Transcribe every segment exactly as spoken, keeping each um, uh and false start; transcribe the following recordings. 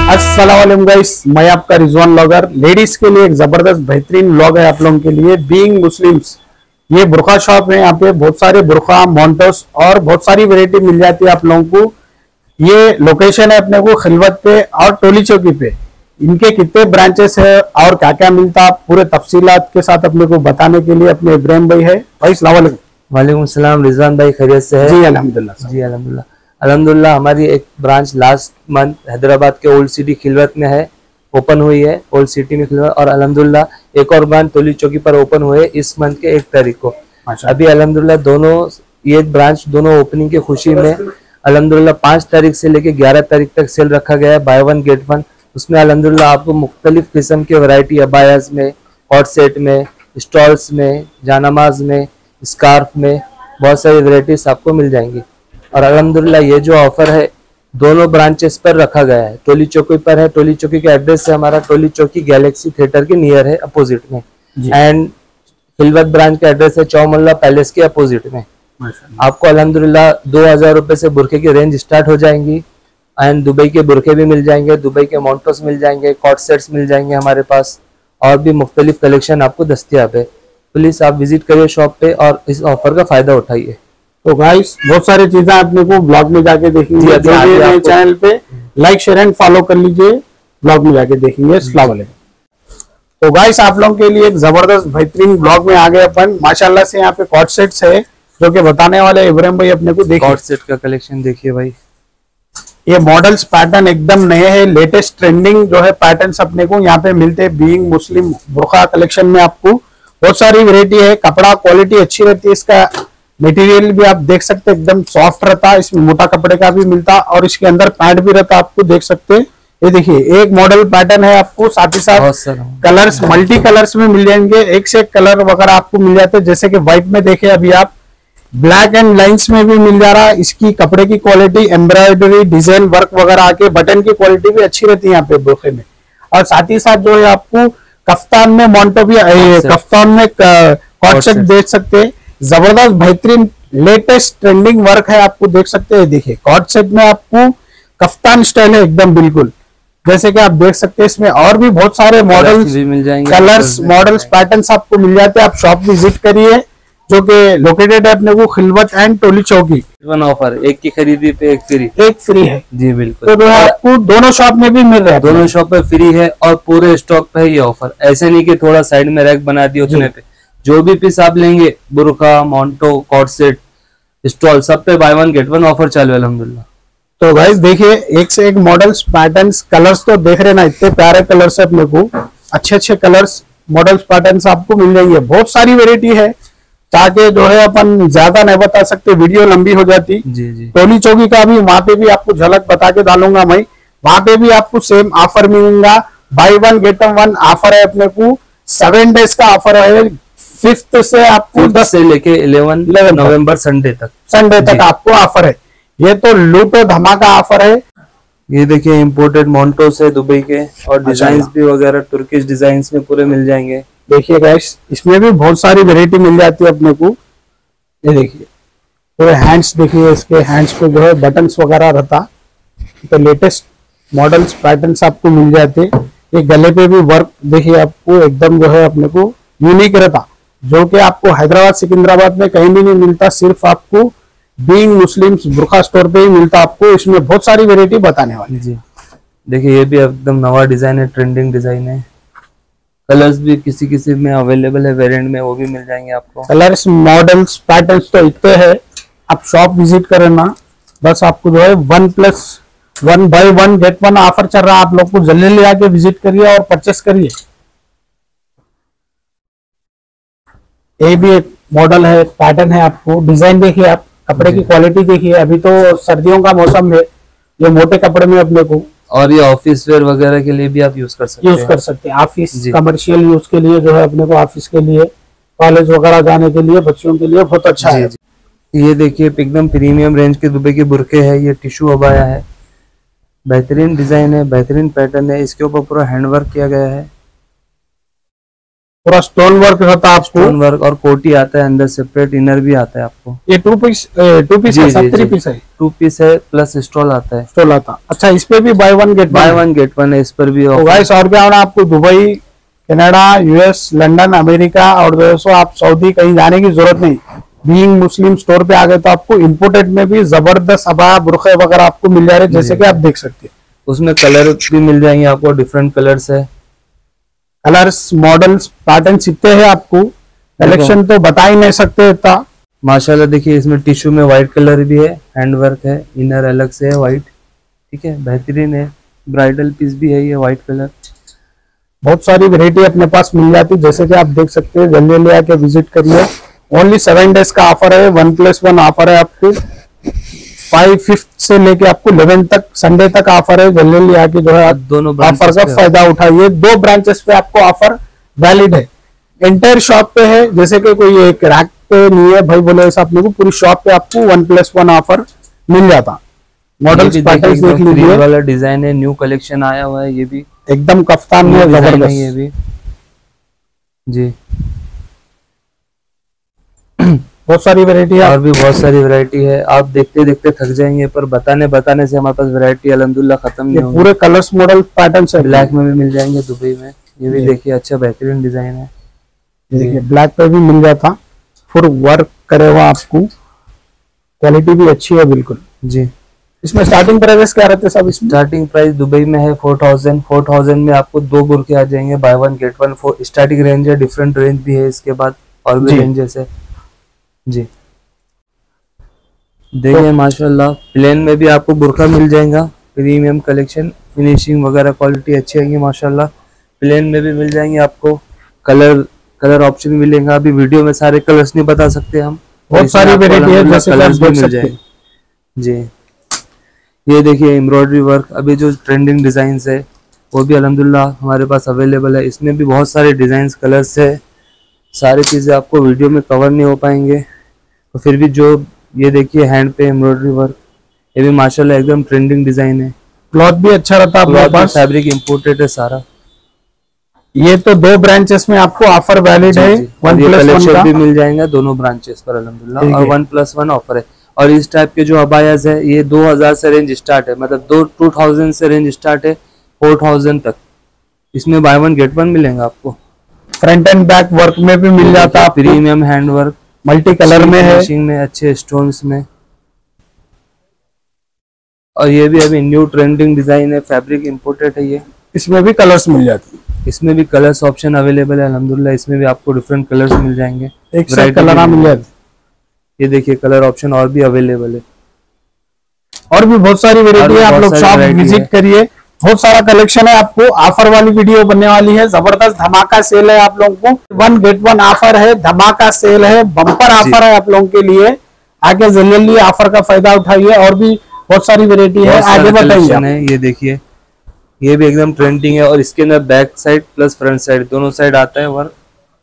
अस्सलाम वालेकुम गाइस, मैं आपका रिजवान ब्लॉगर। लेडीज के लिए एक जबरदस्त बेहतरीन ब्लॉग है आप लोगों के लिए। बीइंग मुस्लिम्स, ये बुरखा शॉप है। यहाँ पे बहुत सारे बुरखा, मोन्टोस और बहुत सारी वैरायटी मिल जाती है आप लोगों को। ये लोकेशन है अपने को खिलवत पे और टोली चौकी पे। इनके कितने ब्रांचेस है और क्या क्या मिलता है पूरे तफसीलात के साथ अपने को बताने के लिए अपने इब्राहिम भाई है। भाई अस्सलाम वालेकुम। वालेकुम सलाम। रिजवान भाई खैरियत से है? जी अल्हम्दुलिल्लाह। जी अल्हम्दुलिल्लाह अल्हम्दुलिल्लाह। हमारी एक ब्रांच लास्ट मंथ हैदराबाद के ओल्ड सिटी खिलवत में है, ओपन हुई है ओल्ड सिटी में खिलवत। और अल्हम्दुलिल्लाह एक और ब्रांच टोली चौकी पर ओपन हुए इस मंथ के एक तारीख को। अभी अल्हम्दुलिल्लाह दोनों ये ब्रांच दोनों ओपनिंग की खुशी में अल्हम्दुलिल्लाह पाँच तारीख से लेके ग्यारह तारीख तक सेल रखा गया है, बाय वन गेट वन। उसमें अल्हम्दुलिल्लाह आपको मुख्तलिफ किस्म की वैरायटी अबायाज में, हॉट सेट में, स्टॉल्स में, जानमाज में, स्कार्फ में बहुत सारी वैरायटीज आपको मिल जाएंगी। और अल्हम्दुलिल्लाह ये जो ऑफर है दोनों ब्रांचेस पर रखा गया है। टोली चौकी पर है, टोली चौकी का एड्रेस है हमारा टोली चौकी गैलेक्सी थिएटर के नियर है अपोजिट में। एंड खिलवत ब्रांच का एड्रेस है चौमुल्ला पैलेस के अपोजिट में। आपको अल्हम्दुलिल्लाह दो हजार रुपए से बुरखे की रेंज स्टार्ट हो जाएंगी। एंड दुबई के बुरखे भी मिल जाएंगे, दुबई के मोन्टोस मिल जाएंगे, कॉट सेट्स मिल जाएंगे हमारे पास, और भी मुख्तलिफ कलेक्शन आपको दस्तियाब है। प्लीज आप विजिट करिए शॉप पे और इस ऑफर का फायदा उठाइए। तो गाइस बहुत सारी चीजें अपने को ब्लॉग में जाके देखेंगे। चैनल पे लाइक शेयर एंड फॉलो कर लीजिए, ब्लॉग में जाके देखेंगे। अस्सलाम वालेकुम। तो गाइस आप लोगों के लिए एक जबरदस्त बेहतरीन ब्लॉग में आ गए अपन। माशाल्लाह से यहाँ पे कॉट सेट्स है जो कि बताने वाले इब्राहिम भाई अपने को। देखिए कॉट सेट का कलेक्शन देखिए भाई, ये मॉडल्स पैटर्न एकदम नए हैं, लेटेस्ट ट्रेंडिंग जो है पैटर्न्स अपने को यहाँ पे मिलते हैं। बीइंग मुस्लिम बुरखा कलेक्शन में आपको बहुत सारी वैरायटी है। कपड़ा क्वालिटी अच्छी रहती है, इसका मटेरियल भी आप देख सकते हैं एकदम सॉफ्ट रहता है। इसमें मोटा कपड़े का भी मिलता और इसके अंदर पैंट भी रहता, आपको देख सकते हैं। ये देखिए एक मॉडल पैटर्न है आपको, साथ ही साथ कलर्स मल्टी कलर्स में मिल जाएंगे। एक से एक कलर वगैरह आपको मिल जाते हैं, जैसे कि व्हाइट में देखे अभी आप, ब्लैक एंड लाइंस में भी मिल जा रहा है। इसकी कपड़े की क्वालिटी, एम्ब्रॉयडरी, डिजाइन वर्क वगैरह आके बटन की क्वालिटी भी अच्छी रहती है यहाँ पे बुरखे में। और साथ ही साथ जो है आपको कफ्तान में मोन्टो भी, कफ्तान में कॉट सेट देख सकते हैं। जबरदस्त बेहतरीन लेटेस्ट ट्रेंडिंग वर्क है, आपको देख सकते हैं। देखिए कॉट सेट में आपको कफ्तान स्टाइल है एकदम बिल्कुल, जैसे कि आप देख सकते हैं। इसमें और भी बहुत सारे मॉडल्स मिल जाएंगे, कलर्स, मॉडल्स, पैटर्न्स आपको मिल जाते हैं। आप शॉप विजिट करिए जो कि लोकेटेड है अपने को खिलवत एंड टोली चौकी। वन ऑफर, एक की खरीदी पे एक फ्री, एक फ्री है जी बिल्कुल। तो आपको दोनों शॉप में भी मिल रहा है, दोनों शॉप पे फ्री है और पूरे स्टॉक पे है ये ऑफर। ऐसे नहीं कि थोड़ा साइड में रैक बना दिया उतने पे। जो भी पीस आप लेंगे, बुरखा, मोन्टो, कॉट सेट, स्टॉल, सब पे buy one get one offer चालू है अल्हम्दुलिल्लाह। तो गाइस देखिए एक से एक मॉडल्स, पैटर्न्स, कलर्स तो देख रहे ना, इतने प्यारे कलर्स है अपने को। अच्छे अच्छे कलर्स, मॉडल्स, पैटर्न्स आपको मिल जाएंगे। बहुत सारी वेरायटी है, ताकि जो है अपन ज्यादा नहीं बता सकते, वीडियो लंबी हो जाती। जी जी। टोली चौकी का भी वहां पे भी आपको झलक बता के डालूंगा मैं। वहां पे भी आपको सेम ऑफर मिलेगा, buy one get one offer है अपने को। सेवन डेज का ऑफर है, फिफ्थ से आपको दस से लेके इलेवन नवंबर संडे तक संडे तक आपको ऑफर है। ये तो लूटो धमाका ऑफर है। ये देखिए इंपोर्टेड मोन्टोस है दुबई के, और डिजाइन भी वगैरह तुर्किश डिजाइन में पूरे मिल जाएंगे। देखिए गाइस इसमें भी बहुत सारी वैरायटी मिल जाती है अपने को। ये देखिए पूरे हैंड्स, देखिए इसके हैंड्स पे जो है बटन्स वगैरह रहता। तो लेटेस्ट मॉडल्स, पैटर्न्स आपको मिल जाते। ये गले पे भी वर्क देखिए आपको एकदम जो है अपने को यूनिक रहता, जो कि आपको हैदराबाद, सिकंदराबाद में कहीं भी नहीं मिलता। सिर्फ आपको बीइंग मुस्लिम्स बुरखा स्टोर पे ही मिलता आपको। इसमें बहुत सारी वैरायटी बताने वाली जी। देखिए ये भी एकदम नवा डिजाइन है, ट्रेंडिंग डिजाइन है। कलर्स भी किसी किसी में अवेलेबल है, वेरिएंट में, वो भी मिल जाएंगे आपको। कलर्स, मॉडल्स, पैटर्न्स तो इतने हैं, आप शॉप विजिट करना। बस आपको जो है one plus one buy one get one offer चल रहा है, आप लोग को जल्दी ले आके विजिट करिए और परचेस करिए। ये भी एक मॉडल है, पैटर्न है, आपको डिजाइन देखिए आप, कपड़े की क्वालिटी देखिए। अभी तो सर्दियों का मौसम है, ये मोटे कपड़े में अपने को, और ये ऑफिस वेयर वगैरह के लिए भी आप यूज कर सकते हैं यूज कर सकते हैं। ऑफिस कमर्शियल यूज के लिए जो है अपने को, ऑफिस के लिए, कॉलेज वगैरह जाने के लिए, बच्चों के लिए बहुत अच्छा है। ये देखिए एकदम प्रीमियम रेंज के दुबई के बुरके है। ये टिश्यू अबाया है, बेहतरीन डिजाइन है, बेहतरीन पैटर्न है। इसके ऊपर पूरा हैंडवर्क किया गया है। पूरा स्टोन वर्क रहता है आपको, स्टोन वर्क और कोटी आता है अंदर, सेपरेट इनर भी आता है आपको। ये टू पीस टू पीस है, सब थ्री पीस है? टू पीस है प्लस स्टॉल आता है। स्टॉल आता, अच्छा इस पे भी buy one get buy one get one है इस पर भी। तो गाइस और क्या होना, आपको Dubai, Canada, US, London, America और दोस्तों आप सऊदी कहीं जाने की जरूरत नहीं। बीइंग मुस्लिम स्टोर पे आ गए तो आपको इंपोर्टेड में भी जबरदस्त अबाया बुरखे वगैरह आपको मिल जा रहे, जैसे कि आप देख सकते हैं। उसमें कलर भी मिल जाएंगे आपको, डिफरेंट कलर्स है। कलर्स, मॉडल्स, पैटर्न इतने हैं, आपको कलेक्शन तो बता ही नहीं सकते इतना माशाल्लाह। देखिए इसमें टिश्यू में व्हाइट कलर भी है, हैंड वर्क है, इनर अलग से है व्हाइट, ठीक है, बेहतरीन है। ब्राइडल पीस भी है ये व्हाइट कलर। बहुत सारी वेरायटी अपने पास मिल जाती है, जैसे कि आप देख सकते हैं। जल्दी ले आके विजिट करिए। ओनली सेवन डेज का ऑफर है, वन प्लस वन ऑफर है आपको। फाइव फिफ्थ से लेके आपको इलेवन तक, संडे तक ऑफर है। जल्दी ले आके जो है दोनों ऑफर का फायदा उठाइए। दो ब्रांचेस पे आपको ऑफर वैलिड है, एंटायर शॉप पे है, जैसे कि कोई एक रैक पे नहीं है भाई बोले ऐसा। अपने को पूरी शॉप पे आपको वन प्लस वन ऑफर मिल जाता। मॉडल्स पैटर्न्स देख लीजिए, वाला डिजाइन है, न्यू कलेक्शन आया हुआ है, ये भी एकदम कफ्तान में जबरदस्त ये भी जी। बहुत सारी वैरायटी है और भी बहुत सारी वैरायटी है, आप देखते देखते थक जाएंगे, पर बताने बताने से हमारे पास वैरायटी अल्हम्दुलिल्लाह खत्म नहीं होगी। पूरे कलर्स, मॉडल, पैटर्न्स है। ब्लैक में भी मिल जाएंगे दुबई में, ये भी देखिए अच्छा बेहतरीन डिजाइन है। देखिए ब्लैक पे भी मिल जाता, फुल वर्क करे हुआ आपको, क्वालिटी भी अच्छी है बिल्कुल जी। इसमें स्टार्टिंग प्राइस क्या रहते हैं सब? इसमें स्टार्टिंग प्राइस दुबई में है फोर थाउजेंड। फोर थाउजेंड में आपको दो बुरके आ जाएंगे, buy one get one. Four starting range है, डिफरेंट रेंज भी है इसके बाद और भी रेंजेस है जी। देखिए तो, माशाल्लाह प्लेन में भी आपको बुरका मिल जाएगा, प्रीमियम कलेक्शन, फिनिशिंग वगैरह क्वालिटी अच्छी आएगी माशाल्लाह। प्लेन में भी मिल जाएंगे आपको, कलर कलर ऑप्शन मिलेगा। अभी वीडियो में सारे कलर्स नहीं बता सकते हम, बहुत सारी वैरायटी है, जैसे कलर्स भी मिल जाएंगे जी। ये देखिए एम्ब्रॉयडरी वर्क, अभी जो ट्रेंडिंग डिजाइन है वो भी अल्हम्दुलिल्लाह हमारे पास अवेलेबल है। इसमें भी बहुत सारे डिजाइन कलर्स है, सारी चीजें आपको वीडियो में कवर नहीं हो पाएंगे, तो फिर भी जो ये देखिए हैंड पे एम्ब्रॉयडरी वर्क, ये भी माशाल्लाह एकदम ट्रेंडिंग डिजाइन है। क्लॉथ भी अच्छा रहता है आपके पास, फैब्रिक इंपोर्टेड है सारा। ये तो दो ब्रांचेस में आपको ऑफर वैलिड है, वन प्लस वन का भी मिल जाएगा दोनों ब्रांचेस पर अल्हम्दुलिल्लाह, और वन प्लस वन ऑफर है। और इस टाइप के जो अबायाज है ये दो हजार से रेंज स्टार्ट है, मतलब दो टू थाउजेंड से रेंज स्टार्ट है फोर थाउजेंड तक। इसमें बाय वन गेट वन मिलेगा आपको। फ्रंट एंड बैक वर्क में भी मिल जाता है, premium hand work, multi colour में है, में अच्छे स्टोन्स में। और ये भी अभी न्यू ट्रेंडिंग डिजाइन है, फैब्रिक इंपोर्टेड है ये। इसमें भी कलर्स मिल जाते हैं, इसमें भी कलर्स ऑप्शन अवेलेबल है अल्हम्दुलिल्लाह। इसमें भी आपको डिफरेंट कलर्स मिल जाएंगे, एक से कलर मिल जाते। ये देखिए कलर ऑप्शन और भी अवेलेबल है, और भी बहुत सारी वेरायटी है। आप लोग शॉप विजिट करिए, बहुत सारा कलेक्शन है। आपको ऑफर वाली वीडियो बनने वाली है, जबरदस्त धमाका सेल है आप लोगों को। वन गेट वन ऑफर है, धमाका सेल है, बम्पर ऑफर है आप लोगों के लिए। आगे जल्दी ऑफर का फायदा उठाइए। और भी बहुत सारी वेरायटी है, आगे बताइए। ये देखिए ये भी एकदम ट्रेंडिंग है, और इसके अंदर back side plus front side दोनों साइड आता है वर्क।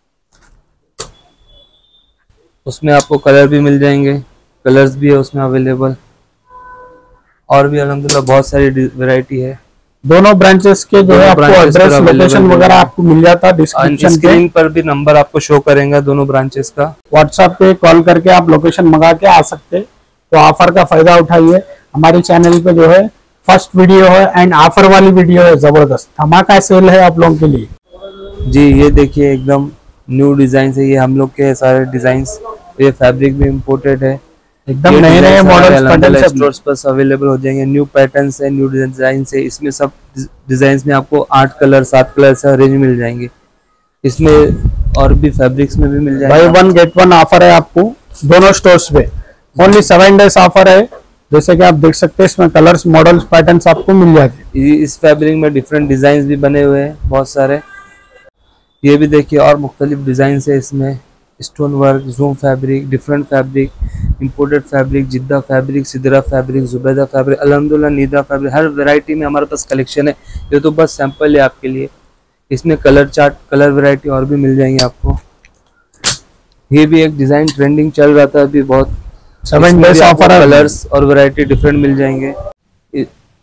उसमें आपको कलर भी मिल जाएंगे, कलर्स भी है उसमें अवेलेबल, और भी अल्हम्दुलिल्लाह बहुत सारी वैरायटी है। दोनों ब्रांचेस के जो है आपको एड्रेस, लोकेशन वगैरह आपको मिल जाता है डिस्क्रिप्शन स्क्रीन पर भी नंबर आपको शो करेंगे दोनों ब्रांचेस का। व्हाट्सएप पे कॉल करके आप लोकेशन मंगा के आ सकते, तो ऑफर का फायदा उठाइए। हमारे चैनल पे जो है फर्स्ट वीडियो है एंड ऑफर वाली वीडियो है, जबरदस्त धमाका सेल है आप लोगों के लिए जी। ये देखिए एकदम न्यू डिजाइन है, ये हम लोग के सारे डिजाइन, ये फैब्रिक भी इम्पोर्टेड है, एकदम नए नए मॉडल्स स्टोर्स पर अवेलेबल हो जाएंगे। न्यू पैटर्न्स है, न्यू डिजाइन है। इसमें सब डिजाइन में आपको आठ कलर सात कलर से रेंज मिल जाएंगे। इसमें और भी फैब्रिक्स में भी मिल जाएगा। Buy one get one offer है आपको दोनों स्टोर्स पे, ओनली सेवन डेज ऑफर है। जैसे कि आप देख सकते हैं इसमें कलर्स, मॉडल्स, पैटर्न्स आपको मिल जाते हैं। इस फैब्रिक में डिफरेंट डिजाइन भी बने हुए हैं बहुत सारे। ये भी देखिए और मुख्तलिफ डिजाइन है इसमें, stone work, zoom fabric, different fabric, imported fabric, जिद्दा फैब्रिक, सिदरा फैब्रिक, जुबैदा फैब्रिक, अल्हम्दुलिल्लाह नीदा फैब्रिक, हर वैरायटी में हमारे पास कलेक्शन है। ये तो बस सैंपल है आपके लिए। इसमें कलर चार्ट, कलर वैरायटी और भी मिल जाएंगे आपको। ये भी एक डिजाइन ट्रेंडिंग चल रहा था अभी बहुत, सेवन डेज ऑफर है, कलर्स और वैरायटी डिफरेंट मिल जाएंगे।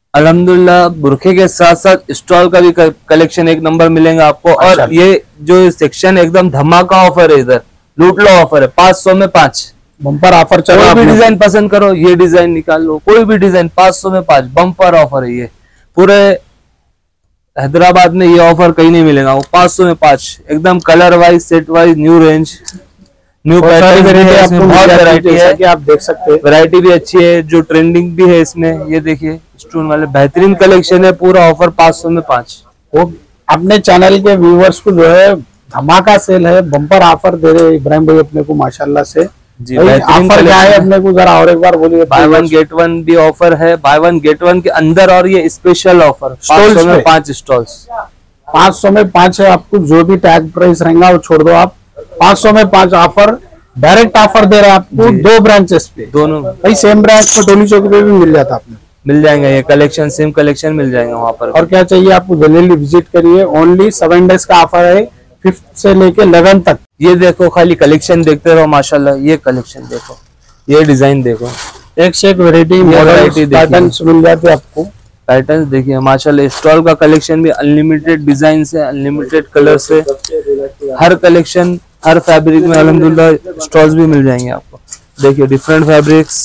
अल्हम्दुलिल्लाह बुरखे के साथ साथ स्टॉल का भी कलेक्शन एक नंबर मिलेगा आपको। और ये जो सेक्शन एकदम धमाका ऑफर है, इधर लूट लो ऑफर है, पाँच सौ में पाँच बम्पर ऑफर चल रहा है। कोई भी डिजाइन पसंद करो, ये डिजाइन निकाल लो, कोई भी डिजाइन पाँच सौ में पाँच बम्पर ऑफर है। ये पूरे हैदराबाद में ये ऑफर कहीं नहीं मिलेगा, वो पाँच सौ में पाँच एकदम colour wise set wise new range new pattern है, बहुत वैरायटी है कि आप देख सकते हैं। वैरायटी भी अच्छी है, जो ट्रेंडिंग भी है इसमें। ये देखिए स्टोन वाले बेहतरीन कलेक्शन है, पूरा ऑफर पाँच सौ में पाँच। वो अपने चैनल के व्यूवर्स को जो है धमाका सेल है, बम्पर ऑफर दे रहे इब्राहिम भाई अपने को माशाल्लाह से जी। ऑफर क्या है अपने को जरा और एक बार बोलिए। बाय वन गेट वन भी ऑफर है, बाय वन गेट वन के अंदर, और ये स्पेशल ऑफर पाँच सौ में पाँच स्टॉल्स, पाँच सौ में पाँच है। आपको जो भी टैग प्राइस रहेगा वो छोड़ दो, आप पाँच सौ में पाँच ऑफर डायरेक्ट ऑफर दे रहे हैं आपको दो ब्रांचेस पे। दोनों भाई सेम ब्रांच में टोली चौकी पे भी मिल जाता आपने, मिल जाएंगे ये कलेक्शन, सेम कलेक्शन मिल जाएगा वहाँ पर। और क्या चाहिए आपको जल्दी विजिट करिए। ओनली सेवन डेज का ऑफर है, फिफ्थ से लेके इलेवन तक। ये देखो खाली कलेक्शन देखते रहो माशाल्लाह। ये कलेक्शन देखो, ये डिजाइन देखो, एक से एक वेरायटी वैरायटी पैटर्न्स मिल जाते आपको। पैटर्न्स देखिए माशाल्लाह। स्टॉल का कलेक्शन भी अनलिमिटेड डिजाइन है, अनलिमिटेड कलर से, हर कलेक्शन हर फैब्रिक में अल्हम्दुलिल्लाह स्टॉल्स भी मिल जाएंगे आपको। देखिए डिफरेंट फैब्रिक्स,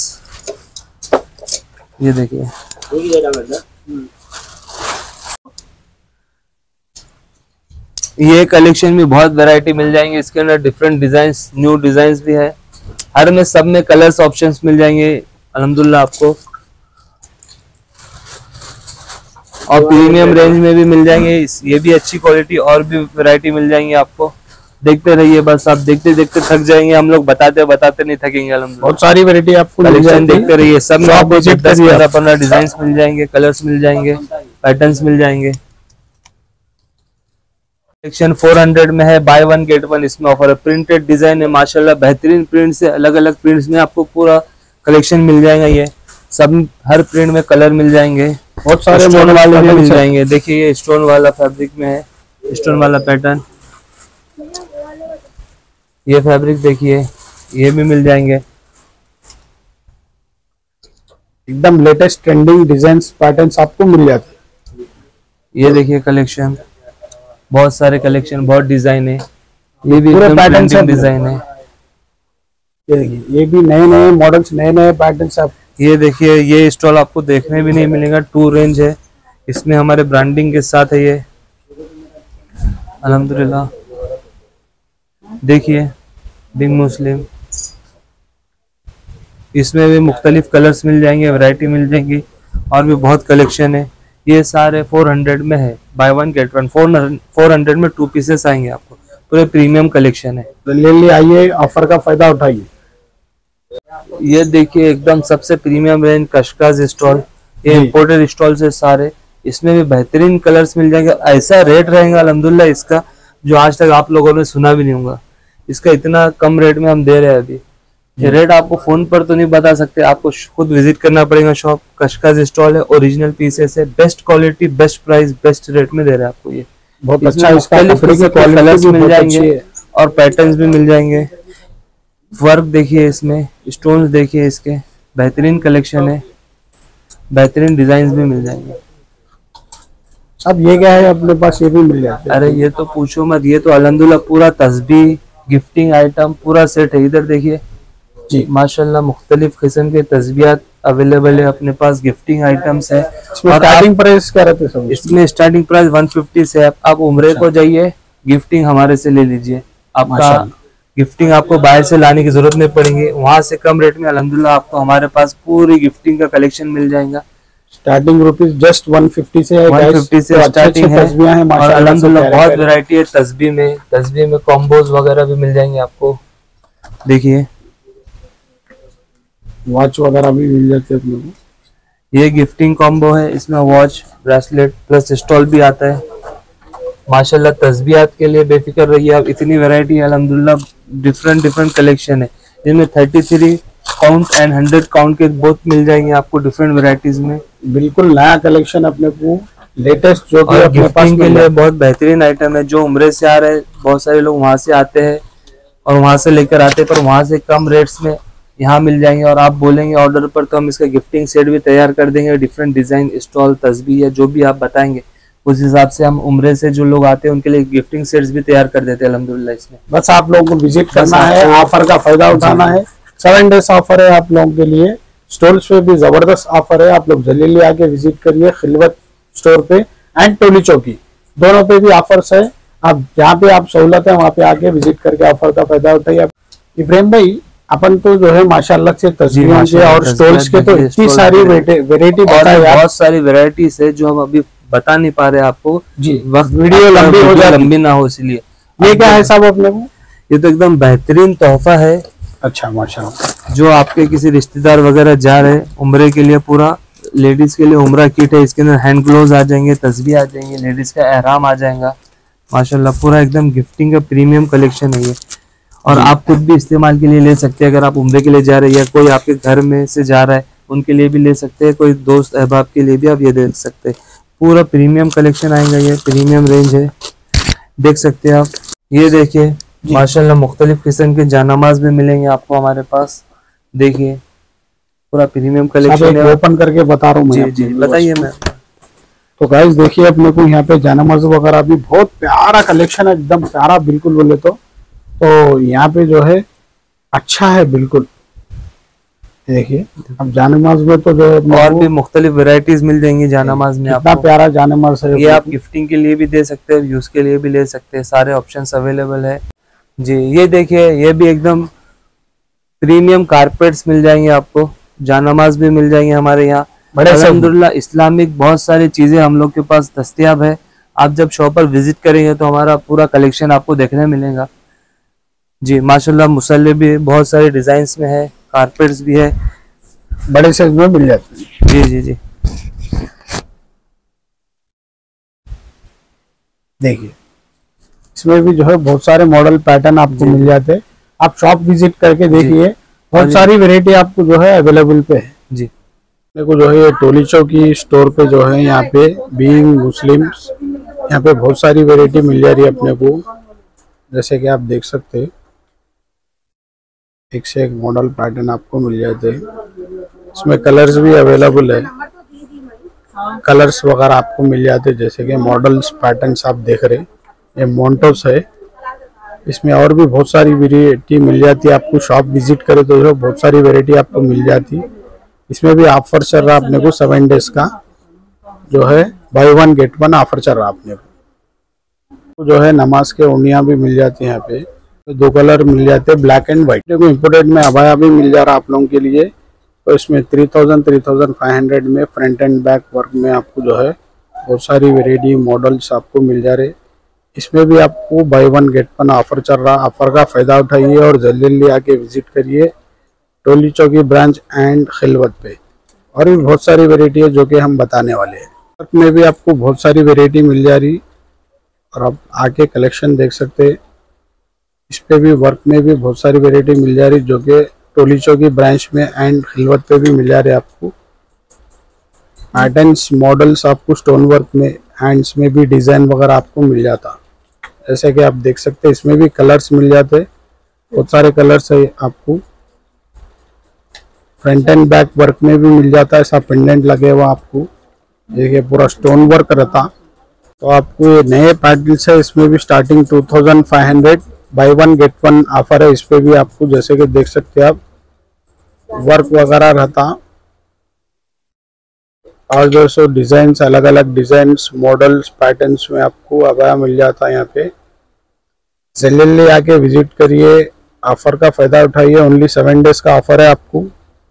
ये देखिए ये कलेक्शन भी बहुत वैरायटी मिल जाएंगे। इसके अंदर डिफरेंट डिजाइन्स, न्यू डिजाइन्स भी है, हर में सब में कलर्स ऑप्शंस मिल जाएंगे अल्हम्दुलिल्लाह आपको। और प्रीमियम रेंज में भी मिल जाएंगे, ये भी अच्छी क्वालिटी और भी वैरायटी मिल जाएंगे आपको। देखते रहिए बस, आप देखते देखते थक जाएंगे, हम लोग बताते बताते नहीं थकेंगे अल्हम्दुलिल्लाह। बहुत सारी वैरायटी आपको कलेक्शन देखते रहिए, सब में आपको दस पंद्रह पंद्रह डिजाइन मिल जाएंगे, कलर्स मिल जाएंगे, पैटर्न्स मिल जाएंगे। कलेक्शन चार सौ में है, बाय वन गेट वन इसमें ऑफर है। प्रिंटेड डिजाइन है माशाल्लाह, बेहतरीन प्रिंट से अलग अलग प्रिंट्स में आपको पूरा कलेक्शन मिल जाएगा। ये सब हर प्रिंट में कलर मिल जाएंगे, बहुत सारे स्टोन वाले भी मिल जाएंगे। देखिए ये स्टोन वाला फैब्रिक में है, स्टोन वाला पैटर्न, ये फैब्रिक देखिए, ये भी मिल जाएंगे। एकदम लेटेस्ट ट्रेंडिंग डिजाइन्स पैटर्न्स आपको मिल जाते हैं। ये देखिए कलेक्शन, बहुत सारे कलेक्शन, बहुत डिजाइन है, ये भी एकदम ट्रेंडिंग डिजाइन है। ये देखिए, ये भी नए नए मॉडल्स, नए नए पैटर्न्स आप। ये देखिए ये स्टॉल आपको देखने भी नहीं मिलेगा, टू रेंज है, इसमें हमारे ब्रांडिंग के साथ है ये अल्हम्दुलिल्लाह। देखिए बिग मुस्लिम, इसमें भी मुख्तलिफ कलर्स मिल जाएंगे, वैरायटी मिल जाएंगी, और भी बहुत कलेक्शन है। ये सारे चार सौ में है, बाय वन गेट वन, चार सौ में टू पीसेस आएंगे आपको, पूरे प्रीमियम कलेक्शन है। तो ले ले आइए, ऑफर का फायदा उठाइए। ये देखिए एकदम सबसे प्रीमियम रेंज कशकाज स्टॉल, ये इम्पोर्टेड स्टॉल है सारे, इसमें भी बेहतरीन कलर्स मिल जाएंगे। ऐसा रेट रहेगा अल्हम्दुलिल्लाह इसका जो आज तक आप लोगों ने सुना भी नहीं होगा। इसका इतना कम रेट में हम दे रहे हैं अभी, ये रेट आपको फोन पर तो नहीं बता सकते, आपको खुद विजिट करना पड़ेगा शॉप। कशकाज स्टॉल है, ओरिजिनल पीसेस है, best quality, best price, best rate में दे रहे हैं आपको। ये बहुत अच्छा, इसका कलर्स मिल जाएंगे और पैटर्न्स भी मिल जाएंगे। वर्क देखिए, इसमें स्टोन्स देखिए, इसके बेहतरीन कलेक्शन है, बेहतरीन डिजाइन भी मिल जाएंगे। अब ये क्या है अपने पास, ये भी मिल जाता है। अरे ये तो पूछो मत, ये तो अल्हम्दुलिल्लाह पूरा तस्बीह गिफ्टिंग आइटम पूरा सेट है। इधर देखिए जी माशाल्लाह मुख्तलिफ किस्म के तस्बीहात अवेलेबल है अपने पास, गिफ्टिंग आइटम्स है। और स्टार्टिंग प्राइस क्या रहते हैं? इसमें स्टार्टिंग प्राइस एक सौ पचास से आप, आप उम्रे को जाइए, गिफ्टिंग हमारे से ले लीजिए, आपका गिफ्टिंग आपको बाहर से लाने की जरूरत नहीं पड़ेगी। वहां से कम रेट में अल्हम्दुलिल्लाह आपको हमारे पास पूरी गिफ्टिंग का कलेक्शन मिल जाएगा। स्टार्टिंग रुपीज जस्ट एक सौ पचास से है, एक सौ पचास से स्टार्टिंग है, और अल्हम्दुलिल्लाह बहुत वैरायटी है तस्बीह में। तस्बीह में कॉम्बोज वगैरह भी मिल जाएंगे आपको। देखिए वॉच वगैरह भी मिल जाते हैं। ये गिफ्टिंग कॉम्बो है, इसमें वॉच, ब्रेसलेट प्लस स्टॉल भी आता है। माशाल्लाह तस्बीहात के लिए बेफिक्र रहिए आप, इतनी वैरायटी है अल्हम्दुलिल्लाह, डिफरेंट डिफरेंट कलेक्शन है, जिनमें तैंतीस काउंट एंड हंड्रेड काउंट के बोथ मिल जाएंगे आपको डिफरेंट वैरायटीज में। बिल्कुल नया कलेक्शन अपने को, लेटेस्ट जो कि अपने पास के लिए बहुत बेहतरीन आइटम है। जो उम्रे से आ रहे हैं, बहुत सारे लोग वहां से आते हैं और वहां से लेकर आते हैं, पर वहां से कम रेट्स में यहाँ मिल जाएंगे। और आप बोलेंगे ऑर्डर पर तो हम इसका गिफ्टिंग सेट भी तैयार कर देंगे, डिफरेंट डिजाइन, स्टॉल, तस्बीह या जो भी आप बताएंगे उस हिसाब से हम उम्रे से जो लोग आते हैं उनके लिए गिफ्टिंग सेट्स भी तैयार कर देते हैं अल्हम्दुलिल्लाह। इसमें बस आप लोगों को विजिट करना है, ऑफर का फायदा उठाना है। सेवन डेज ऑफर है आप लोगों के लिए। स्टॉल्स पे भी जबरदस्त ऑफर है, आप लोग जल्दी आके विजिट करिए खिलवत स्टोर पे एंड टोली चौकी, दोनों पे भी ऑफर्स है। आप जहाँ पे आप सहूलत है वहाँ पे आके विजिट करके ऑफर का फायदा उठाइए। इब्राहिम भाई, अपन तो जो है माशाल्लाह से तस्वीरों के और स्टॉल्स के तो इतनी सारी वेरायटी बताई, बहुत सारी वेराइटीज है जो हम अभी बता नहीं पा रहे आपको जी, वक्त वीडियो लंबी हो जाए, लंबी ना हो, इसलिए। ये क्या है साहब अपने को? ये तो एकदम बेहतरीन तोहफा है। अच्छा माशाल्लाह। जो आपके किसी रिश्तेदार वगैरह जा रहे उम्रे के लिए, पूरा लेडीज के लिए उम्रा किट है। इसके अंदर हैंड ग्लोव्स आ जाएंगे, तस्बीह आ जाएंगे, लेडीज का एहराम आ जाएगा माशाल्लाह। पूरा एकदम गिफ्टिंग का प्रीमियम कलेक्शन है ये। और आप खुद भी इस्तेमाल के लिए ले सकते हैं, अगर आप उम्रे के लिए जा रहे हैं या कोई आपके घर में से जा रहा है उनके लिए भी ले सकते हैं, कोई दोस्त अहबाब के लिए भी आप ये दे सकते हैं। पूरा प्रीमियम कलेक्शन आएगा, ये प्रीमियम रेंज है, देख सकते हैं आप। ये देखिए माशाल्लाह मुख्तलिफ किस्म के जानामाज भी मिलेंगे आपको हमारे पास। देखिए पूरा प्रीमियम कलेक्शन है। ओपन करके बता रहा हूँ। जी जी बताइए मैम। तो गाइस देखिए अपने को यहाँ पे जानामाज वगैरह भी बहुत प्यारा कलेक्शन है, एकदम प्यारा बिल्कुल बोले तो। तो यहाँ पे जो है अच्छा है बिल्कुल। देखिए अब जानामाज में तो जो है और भी मुख्तलिफ वैरायटीज मिल जाएंगी जानामाज में। कितना प्यारा जानामाज है ये। आप गिफ्टिंग के लिए भी दे सकते हैं, यूज के लिए भी ले सकते हैं, सारे ऑप्शंस अवेलेबल है जी। ये देखिए ये भी एकदम प्रीमियम कारपेट्स मिल जाएंगे आपको, जानामाज भी मिल जाएंगे हमारे यहाँ। अल्हम्दुलिल्लाह इस्लामिक बहुत सारी चीजें हम लोग के पास दस्तयाब है। आप जब शॉप पर विजिट करेंगे तो हमारा पूरा कलेक्शन आपको देखने मिलेगा जी। माशाल्लाह मुसल्ले भी बहुत सारे डिजाइन्स में है, कारपेट्स भी है, बड़े साइज में मिल जाते हैं जी जी जी। देखिए इसमें भी जो है बहुत सारे मॉडल पैटर्न आपको मिल जाते हैं। आप शॉप विजिट करके देखिए, बहुत सारी वैरायटी आपको जो है अवेलेबल पे है जी। देखो जो है ये टोली चौकी स्टोर पे जो है यहाँ पे बीइंग मुस्लिम्स, यहाँ पे बहुत सारी वैरायटी मिल जा रही है अपने को। जैसे कि आप देख सकते हैं एक से एक मॉडल पैटर्न आपको मिल जाते हैं। इसमें कलर्स भी अवेलेबल है, कलर्स वगैरह आपको मिल जाते हैं। जैसे कि मॉडल्स पैटर्न्स आप देख रहे हैं, ये मोन्टोस है। इसमें और भी बहुत सारी वैरायटी मिल जाती है आपको। शॉप विजिट करें तो जो बहुत सारी वैरायटी आपको मिल जाती है। इसमें भी ऑफर चल रहा है अपने को, सेवन डेज का जो है buy one get one offer चल रहा है अपने को। जो है नमाज के उनिया भी मिल जाती है यहाँ पे, दो कलर मिल जाते हैं ब्लैक एंड व्हाइट। देखो इम्पोर्टेड में अबाया भी मिल जा रहा है आप लोगों के लिए। तो इसमें three thousand three thousand five hundred में फ्रंट एंड बैक वर्क में आपको जो है बहुत सारी वैरायटी मॉडल्स आपको मिल जा रहे। इसमें भी आपको buy one get one offer चल रहा है। ऑफर का फायदा उठाइए और जल्दी जल्दी आके विजिट करिए टोली चौकी ब्रांच एंड खिलवत पे। और भी बहुत सारी वैरायटी है जो कि हम बताने वाले हैं। वर्क में भी आपको बहुत सारी वैरायटी मिल जा रही और आप आके कलेक्शन देख सकते हैं। इस पे भी वर्क में भी बहुत सारी वैरायटी मिल जा रही जो कि टोली चौकी ब्रांच में एंड खिलवत पे भी मिल जा रहे आपको। पैटर्न्स मॉडल्स आपको स्टोन वर्क में, हैंड्स में भी डिजाइन वगैरह आपको मिल जाता। जैसे कि आप देख सकते हैं इसमें भी कलर्स मिल जाते, बहुत सारे कलर्स है आपको। फ्रंट एंड बैक वर्क में भी मिल जाता है, ऐसा पेंडेंट लगे हुआ आपको। देखिए पूरा स्टोन वर्क रहता। तो आपको ये नए पैटर्न्स है, इसमें भी starting two thousand five hundred buy one get one offer है। इस पे भी आपको जैसे कि देख सकते हैं आप वर्क वगैरह रहता। और जो सो डिजाइन अलग अलग डिजाइन मॉडल्स पैटर्न्स में आपको अबाया मिल जाता है यहाँ पे। जल्दी आके विजिट करिए, ऑफर का फायदा उठाइए। ओनली सेवन डेज का ऑफर है आपको।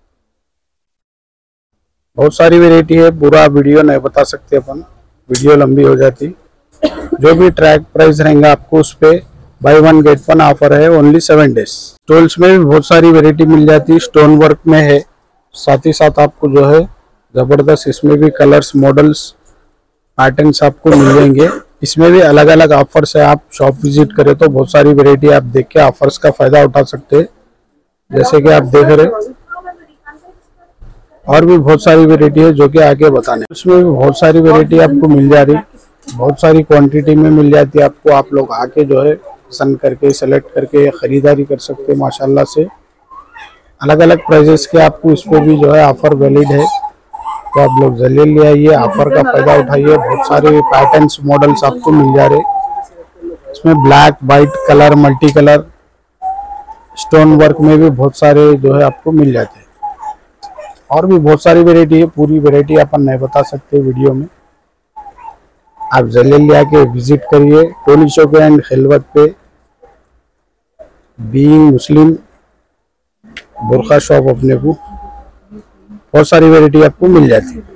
बहुत सारी वैरायटी है, पूरा वीडियो नहीं बता सकते अपन, वीडियो लंबी हो जाती। जो भी ट्रैक प्राइस रहेंगे आपको उस पे buy one get one offer है ओनली सेवन डेज। स्टॉल्स में भी बहुत सारी वैरायटी मिल जाती है, स्टोन वर्क में है। साथ ही साथ आपको जो है जबरदस्त इसमें भी कलर्स मॉडल्स पैटर्न्स आपको मिल जाएंगे। इसमें भी अलग अलग ऑफर्स है। आप शॉप विजिट करें तो बहुत सारी वैरायटी आप देख के ऑफर्स का फायदा उठा सकते हैं। जैसे कि आप देख रहे और भी बहुत सारी वैरायटी है जो कि आगे बताने। इसमें भी बहुत सारी वैरायटी आपको मिल जा रही, बहुत सारी क्वांटिटी में मिल जाती है आपको। आप लोग आके जो है पसंद करके सेलेक्ट करके खरीदारी कर सकते हैं माशाल्लाह से। अलग अलग प्राइजेस के आपको इस पे भी जो है ऑफर वैलिड है, तो आप लोग जल्दी ले आइए, ऑफर का फायदा उठाइए। बहुत सारे पैटर्न्स मॉडल्स आपको मिल जा रहे, इसमें black white colour multi colour stone work में भी बहुत सारे जो है आपको मिल जाते हैं। और भी बहुत सारी वेराइटी है, पूरी वेराइटी अपन नहीं बता सकते वीडियो में। आप जल्दी ले आके विजिट करिए टोली चौक एंड खिलवत पे बीइंग मुस्लिम बुरखा शॉप अपने को बहुत सारी वेराइटी आपको मिल जाती है।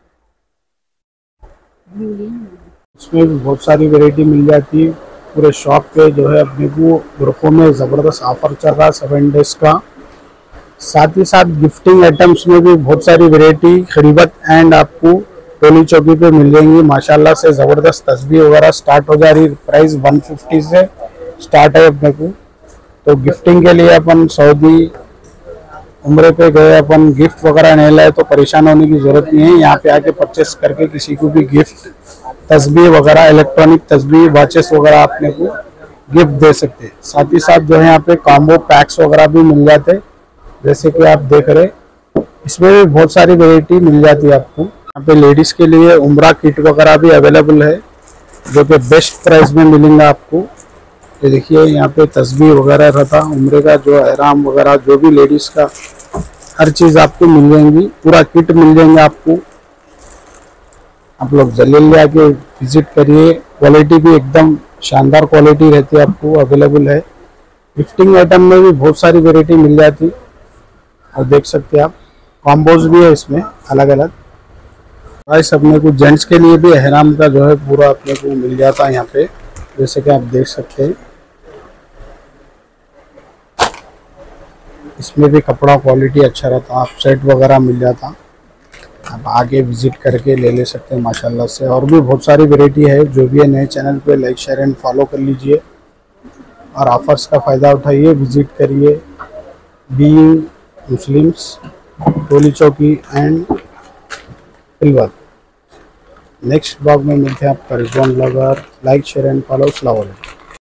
इसमें भी बहुत सारी वेराइटी मिल जाती है। पूरे शॉप पे जो है अपने को बुरखों में ज़बरदस्त ऑफर चल रहा है सेवन डेज का। साथ ही साथ गिफ्टिंग आइटम्स में भी बहुत सारी वेराइटी खिलवत एंड आपको टोली चौकी पे मिल जाएंगी। माशाल्लाह से ज़बरदस्त तस्बीह वगैरह स्टार्ट हो जा रही, प्राइस वन फिफ्टी से स्टार्ट है अपने को। तो गिफ्टिंग के लिए अपन सऊदी उम्रे पे गए, अपन गिफ्ट वगैरह नहीं लाए तो परेशान होने की जरूरत नहीं है। यहाँ पे आके परचेस करके किसी को भी गिफ्ट तस्बीह वगैरह इलेक्ट्रॉनिक तस्बीह वॉचेस वगैरह अपने को गिफ्ट दे सकते हैं। साथ ही साथ जो है यहाँ पे कॉम्बो पैक्स वगैरह भी मिल जाते हैं, जैसे कि आप देख रहे, इसमें भी बहुत सारी वेराइटी मिल जाती है आपको। यहाँ पे लेडीज के लिए उम्रा किट वगैरह भी अवेलेबल है, जो कि बेस्ट प्राइस में मिलेंगे आपको। ये देखिए यहाँ पे तस्बीह वगैरह रहता, उम्रे का जो एहराम वगैरह जो भी लेडीज का हर चीज आपको मिल जाएंगी, पूरा किट मिल जाएंगे आपको। आप लोग जल्दी ले आके विजिट करिए। क्वालिटी भी एकदम शानदार क्वालिटी रहती है, आपको अवेलेबल है। गिफ्टिंग आइटम में भी बहुत सारी वेराइटी मिल जाती, और देख सकते हैं आप कॉम्बोज भी है इसमें अलग अलग। प्राइस अपने को जेंट्स के लिए भी एहराम का जो है पूरा अपने को मिल जाता है यहाँ पे, जैसे कि आप देख सकते हैं। इसमें भी कपड़ा क्वालिटी अच्छा रहता, आप सेट वगैरह मिल जाता, आप आगे विजिट करके ले ले सकते हैं माशाल्लाह से। और भी बहुत सारी वैरायटी है, जो भी है नए चैनल पे लाइक शेयर एंड फॉलो कर लीजिए और ऑफर्स का फ़ायदा उठाइए। विजिट करिए बीइंग मुस्लिम्स टोली चौकी एंड खिलवत। नेक्स्ट ब्लॉग में मिलते हैं आपका Rizwan blogger. Like share and follow. अस्सलाम वालेकुम।